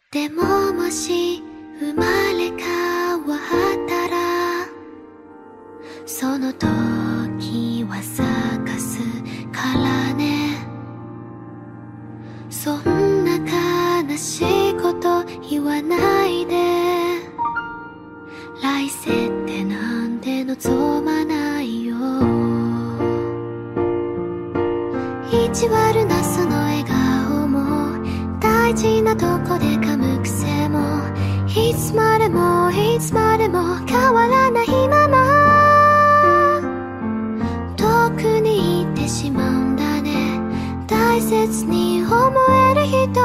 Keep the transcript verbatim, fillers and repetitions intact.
でももし生まれ変わったらその時は咲かすからね。そんな悲しいこと言わないで。来世ってなんて望まないよ。意地悪なその笑顔も大事なとこで噛む癖もいつまでもいつまでも変わらないまま遠くに行ってしまうんだね。大切に思える人